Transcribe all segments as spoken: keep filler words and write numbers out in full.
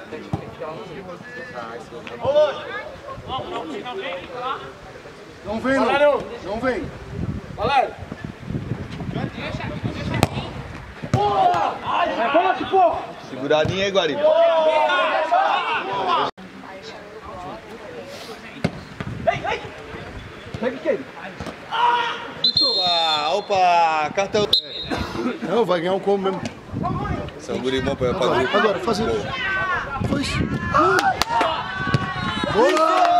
Não vem, não. Não vem. Valério. Seguradinha aí, Guariba. Pega o que? Opa, opa, cartão. Não, vai ganhar um combo mesmo. Esse é um guri bom pra Agora, grupo. agora, faz isso. Foi isso. Boa!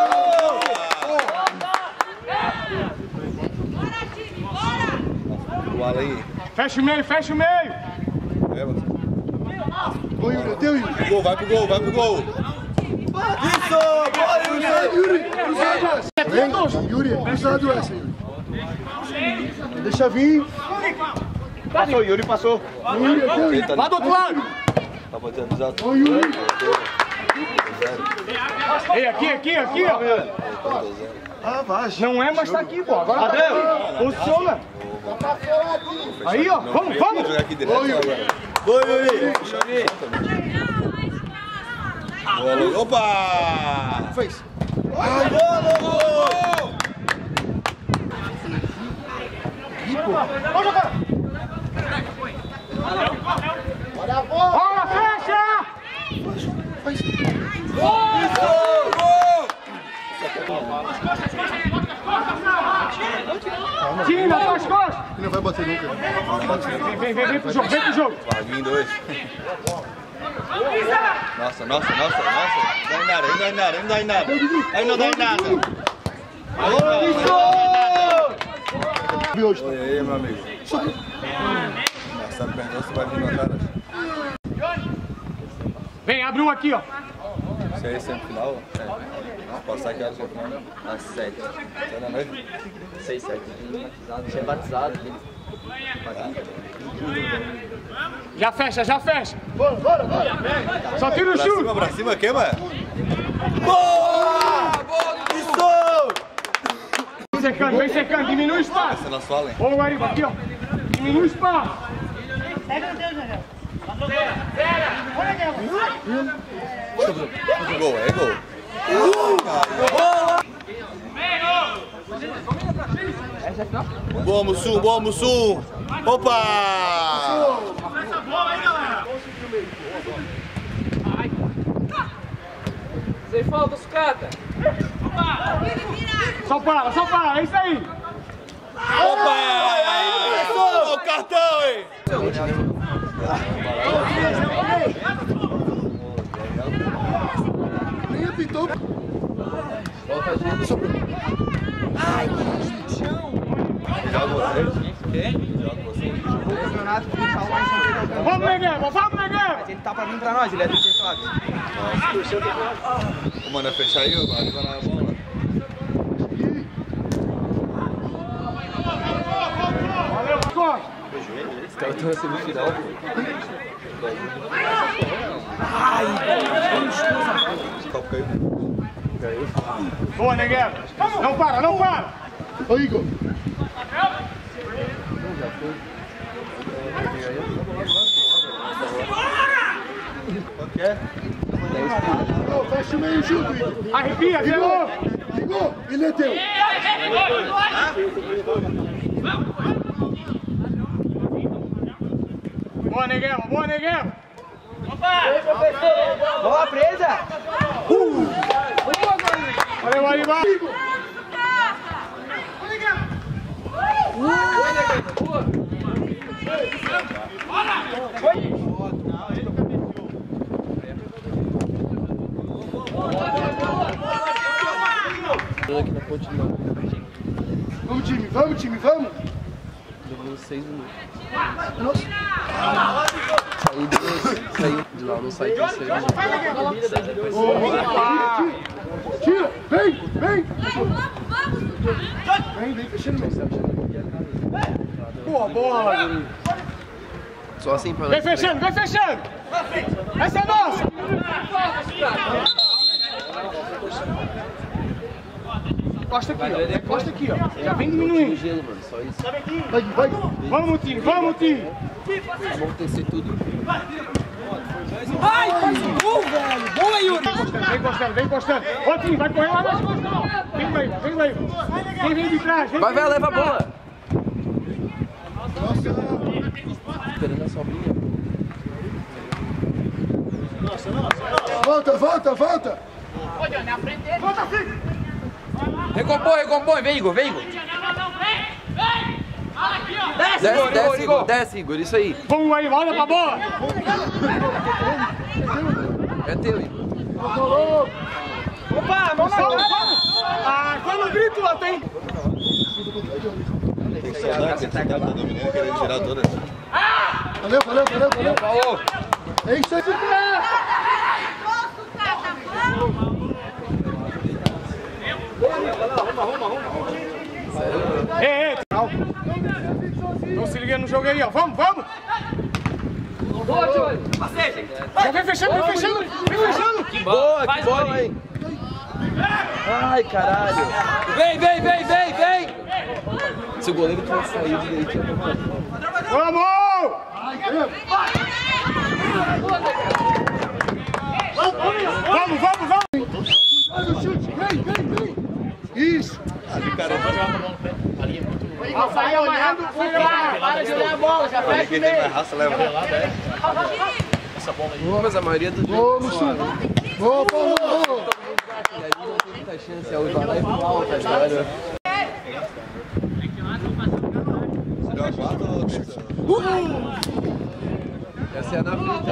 O Alan aí. Fecha o meio, fecha o meio. É, mano. Ô, Yuri, teu Yuri. Gol, vai pro gol, vai pro gol. Isso! Bora, Yuri! Yuri, cruzado essa. Vem, Yuri, cruzado essa, Yuri. Deixa vir. Passou, Yuri passou. Yuri, é teu, Yuri. Lá do outro lado. Tá batendo exato. Ô, Yuri. Ei, aqui, aqui, aqui, ó. Ah, vai. Não é, mas tá aqui, pô. Agora tá aqui. Posiciona. Aí, ó. Vamos, vamos. Jogar aqui direto agora. Oi, Yuri. Boa, Lu. Opa! Fez. Ai, gol! Vamos jogar. Olha a bola. Bora, fecha. Faz. Tira, faz costas. Ele não vai bater nunca. Vem, vem, vem, vem pro jogo, vem pro jogo. Vaguinho dois. Nossa, nossa, nossa, nossa. Não dá em nada, não dá em nada, não dá em nada. Aí não dá em nada. Vi hoje. Oi, aí, meu amigo. Nossa, perdão, você vai vir na cara. Vem, abre um aqui, ó. Isso aí é semifinal? É. Passar aqui a semifinal? Às sete. Sai da noite? Seis, sete. Tinha batizado. Já fecha, já fecha. Bora, bora, bora. Só tira o Pra chute. cima, pra cima, quem, mano? Boa! Boa, isso! Vem secando, vem secando, diminui o espaço. Essa é nosso Allen. Ô, Guariba, aqui, ó. Diminui o espaço. Gol, é gol. Boa, Mussum, boa, Mussum. Opa! Sem falta, sucata. Só para, só para, é isso aí. Opa! O cartão, hein? Nem apitou. Volta de Sobrou. Joga você. Joga você. O campeonato que tá lá em São Pedro. Vamos, Negueba, vamos, Negueba. Ele tá pra vir pra nós, ele é do teclado. Ô, mano, fechar aí, agora vai na bola. Valeu, Costa. Os caras estão na semifinal. Copo caiu. Boa, Negueba. Não para, não para. Ô, Igor. Quanto que é? Ô, fecha o meio junto, Igor. Arrepia, virou. Igor, ele é teu. Boa, Negueba, boa, Negueba. Boa, presa! Valeu, Guariba. Vamos, time, vamos, time, vamos. Levou seis minutos. Nossa. Saiu de, saiu de lá, não saiu de seis minutos. Opa! Tira, vem, vem. Vem, vem, fechando mesmo. Boa bola. Só assim pra Vem fechando, vem fechando. Essa é nossa. Costa aqui, ó. Costa aqui, ó. Já vem diminuindo. gelo, mano, só isso. Vai, vai. Vamos, time, vamos, time. Vamos tecer tudo. Vai, faz o gol, velho. Vem encostando, vem encostando. Outro, vai correr lá nas costas. Vem, vai, vem, vai. Quem vem de trás? Vem, vai, vai, leva a trás. bola. Esperando a sobrinha. Volta, volta, volta. Volta, filho. Recompõe, recompõe. Vem, Igor, vem, Igor. Desce, desce, desce, Igor, desce, Igor, isso aí. Vamos aí, olha pra bola. É teu, Igor. Opa, mão na bola. Ah, quando grito lá tem. Tem que saudar que esse cara tá dominando, querendo tirar todas. Valeu, valeu, valeu, valeu. Falou. É isso aí. Ei, ei. Então se liga no jogo aí, ó. Vamos, vamos. Já vem fechando, vem fechando, vem fechando. Que boa, que boa, hein? Ai, caralho. Vem, vem, vem, vem, vem. Se o goleiro tivesse saído direitinho. Vamos! Vamos, vamos, vamos! Olha o chute, vem, vem, vem. Isso. Ali, cara, Vai olhando, para de olhar a bola, já fecha o quem tem meio. mais raça leva. Mas a maioria dos Vamos, Chico. Boa, Paulo. E aí não tem muita chance, é o vai lá e pau, tá ligado? Deu a quarta ou terceira? Essa é na frente.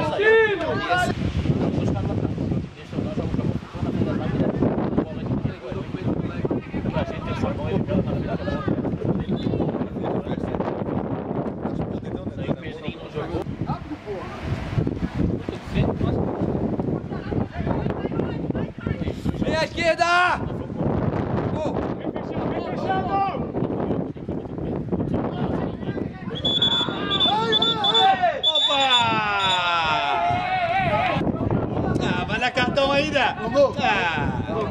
Vem à esquerda. Vem fechando, vem fechando! Opa! Ah, vai dar cartão ainda! Vamos. Ah.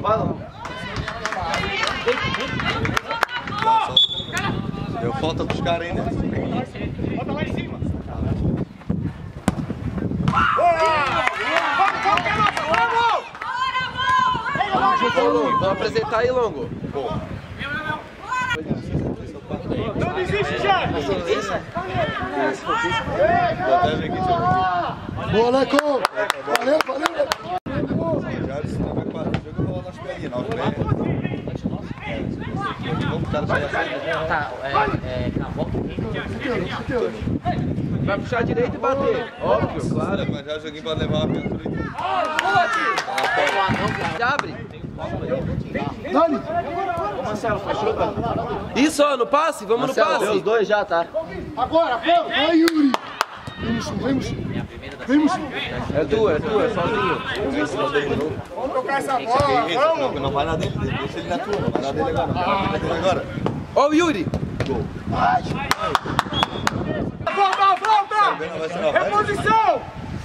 Deu falta pros caras ainda. Bota lá em cima! Vamos, vamos, garoto! Vamos! Ô, Longo, vamos apresentar aí, Longo. Não desiste, já! Vou até ver aqui, deixa eu ver aqui. Boa, Leco. Valeu, valeu. Já disse, não vai quase. O jogo rola nas perninhas, não, os pés. Vamos, cara, sai da saída. Tá, é, é, cavou. Vai puxar direito e bater. Óbvio, claro. Mas já o joguinho pode levar uma aventura e tudo. Abre. Dani. Isso, ó, no passe, vamos no passe. Os dois já, tá? Agora, vamos. Vai, Yuri. Vamos, vamos. Vamos. É tua, é tua, é sozinho. Vamos tocar essa bola, Isso, vamos! não, não vai na dele, deixa ele na tua, não vai na dele agora. Não vai na dele agora. Ó o Yuri. Volta, volta! Vai ser na frente. Reposição!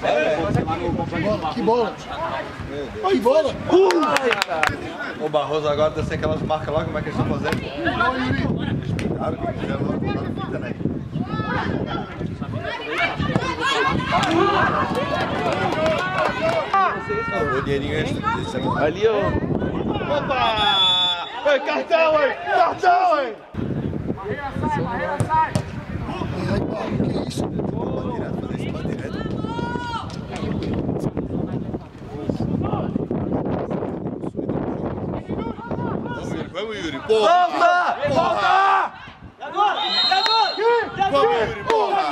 Que bola. Que bola. O Barroso agora deve ser aquelas marcas lá, como é que eles estão fazendo? Boa, Yuri. Claro que fizeram logo na fita, né? O dinheirinho extra desse aqui. Ali, ó. Opa! Ei, cartão, hein? Cartão, hein? Ai, Paulo, que isso? Direto, fazer esse bate direto. Vamos, Yuri, vamos, Yuri. Porra! Volta! Volta! Vamos, Yuri, porra!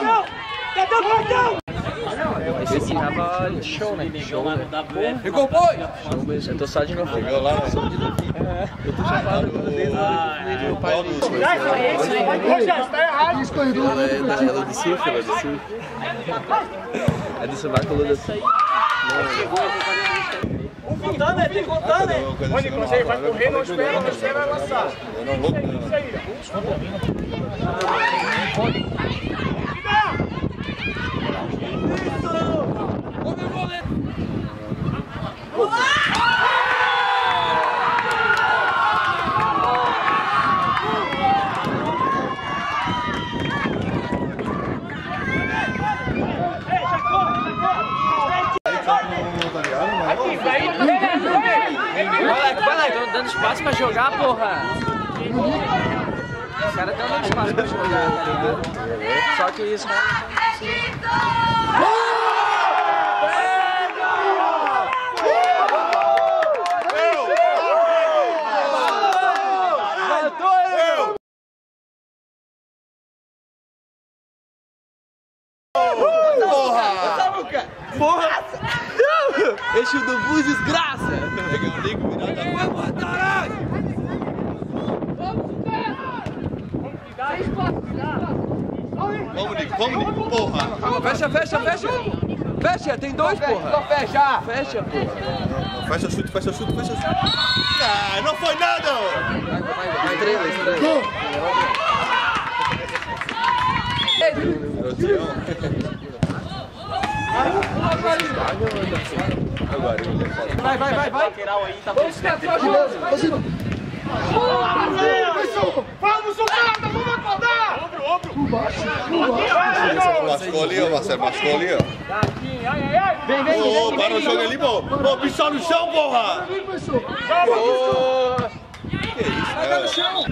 Esse tava show, né? Show, né? Recompõe. Show mesmo. Eu tô só de novo. Chegou lá, né? Eu tô chapado desde o meu pai. Poxa, está errado! Isso, corredor. Ela é da- ela é do surf, ela é do surf. É do surf, colou assim. Contando, tem contando, hein? Ô, Nicolas, aí vai correr, não espera, não espera ela lançar. Eu não louco, Isso né? aí, Ô, meu goleiro. Tá ligado, mano? Aqui, vai, vem, vem, vem! dando espaço pra jogar, porra. Os caras estão dando espaço pra jogar, tá ligado? Só que isso... Porra! Eixo do bus, desgraça! Pega o ligo, virada. Vai botar! Vamos, Nico, vamos, Nico, porra! Fecha, fecha, fecha! Fecha, tem dois, porra! Fecha! Fecha, porra! Não, fecha chute, fecha chute, fecha chute. Ah, não foi nada! Vai, vai, vai, estrela, estrela! Vai, vai, vai, vai! Vamos ficar jogo! Vamos, Sucata! Vamos acordar! Ombro, ombro! Por baixo, por baixo! Machucou ali, ó, Marcelo, machucou ali, ó. Vem, vem, Ô, vem! para o jogo ali, pô! Ô, bichão no chão, porra! Vem, professor! É,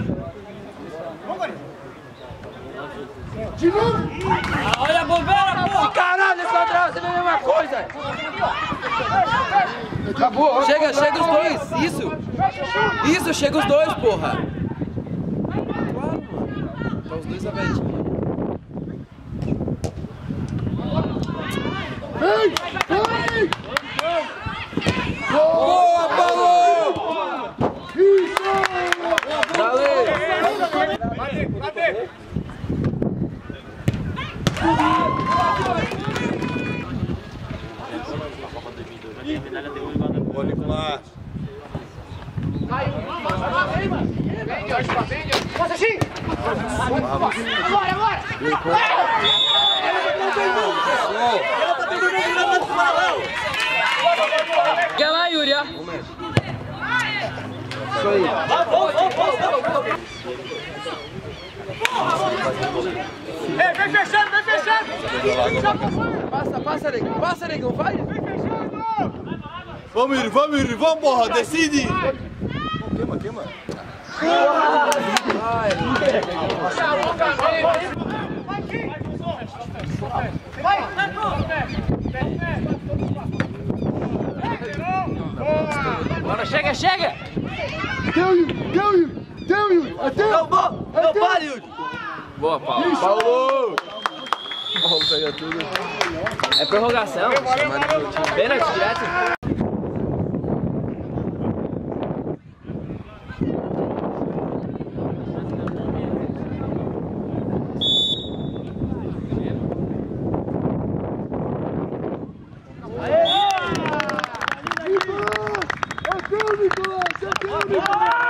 De novo! Olha a bombeira, porra! Caralho, essa outra você vê a mesma coisa! Acabou! Chega, chega os dois! Isso! Isso, chega os dois, porra! Claro, mano! Tá os dois abertos. Vem! Vem! Boa, Paulo! Isso! Valeu! Boa, Nicolás. Passa assim! Agora, agora! Quer lá, Yuri, ó! Isso aí! Ei, vem fechando, vem fechando! Passa, passa, negão! Passa, negão! Vai! Vamos, Yuri, vamos, Yuri, vamos, porra! Decide! Queima, queima. Bora, chega, chega! Deu, Yuri! Deu, Yuri! Deu, Yuri! Até! Não, não, não, para, Yuri! Boa, Paulo! Paulo! Vamos pegar tudo. É prorrogação. Pênalti direto. Nicolás! É teu, Nicolás! É teu, Nicolás!